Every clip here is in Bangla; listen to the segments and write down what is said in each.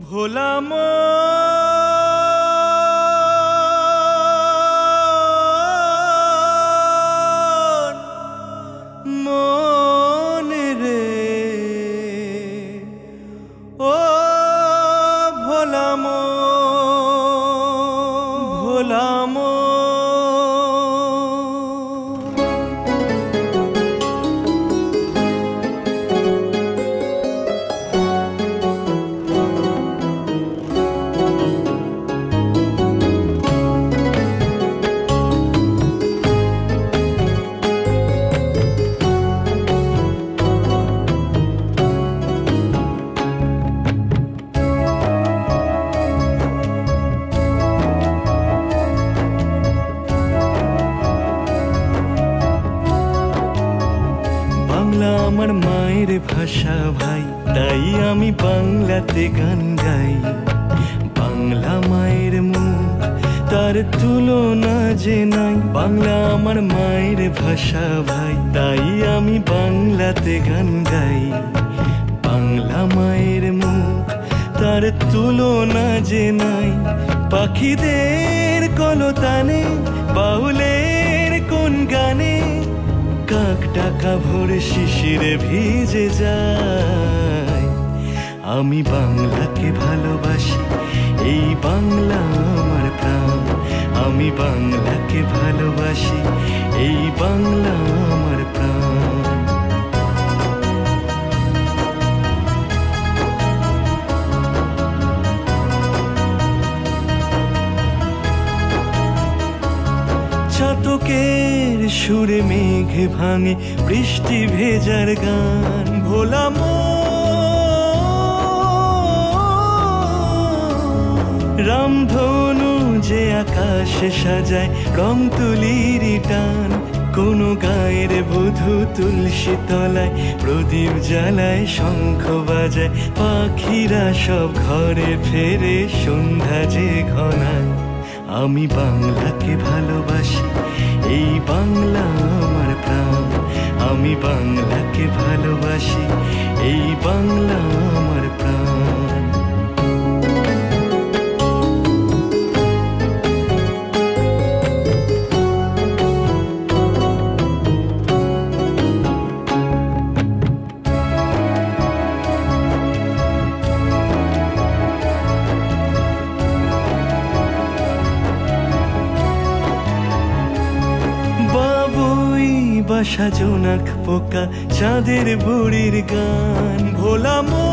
ভোলা মন রে ও ভোলা মন বাংলা আমার মায়ের ভাষা ভাই, তাই আমি বাংলাতে গান গাই। বাংলা মায়ের মুখ, তার তুলনা যে নাই। বাংলা আমার মায়ের ভাষা ভাই, তাই আমি বাংলাতে গান গাই। বাংলা মায়ের মুখ, তার তুলনা যে নাই। পাখিদের কলতানে, বাউলের কোন গানে, কাক ডাকা ভোরে শিশিরে ভিজে যায়। আমি বাংলাকে ভালোবাসি, এই বাংলা আমার প্রাণ। আমি বাংলাকে ভালোবাসি, এই বাংলা আমার প্রাণ। চাতকের সুরে মেঘ ভাঙে, বৃষ্টি ভেজার গান। ভোলা রামধনু যে আকাশে সাজায়, রং তুলির টান। কোন গায়ের বধূ তুলসী তলায় প্রদীপ জ্বালায়, শঙ্খ বাজায়। পাখিরা সব ঘরে ফেরে, সন্ধ্যা যে ঘনায়। আমি বাংলাকে ভালোবাসি, এই বাংলা আমার প্রাণ। আমি বাংলাকে ভালোবাসি, এই বাংলা আমার প্রাণ। বাসা জোনাক পোকা, চাঁদের বুড়ির গান। ভোলা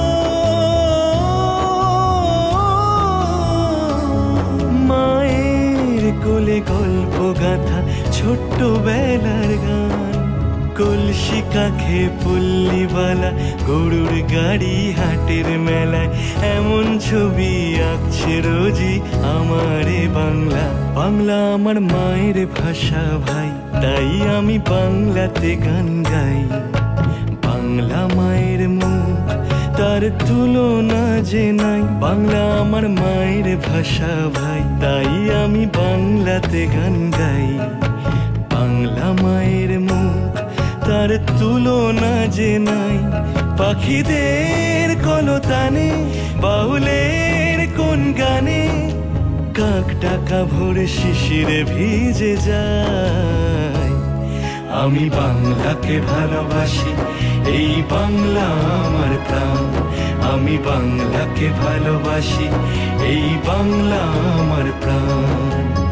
মায়ের কোলে গল্প গাথা, ছোট্ট বেলার গান। কলসি কাখে পুল্লিবালা, গরুর গাড়ি হাটের মেলায়। এমন ছবি আঁকছে রোজি আমারে বাংলা। বাংলা আমার মায়ের ভাষা ভাই, তাই আমি বাংলাতে গান গাই। বাংলা মায়ের মুখ, তার তুলনা যে নাই। বাংলা আমার মায়ের ভাষা ভাই, তাই আমি বাংলাতে গান গাই। বাংলা মায়ের মুখ, তার তুলনা যে নাই। পাখিদের কলতানে, বাউলের কোন গানে, কাক ডাকা ভোরে শিশিরে ভিজে যায়। আমি বাংলাকে ভালোবাসি, এই বাংলা আমার প্রাণ। আমি বাংলাকে ভালোবাসি, এই বাংলা আমার প্রাণ।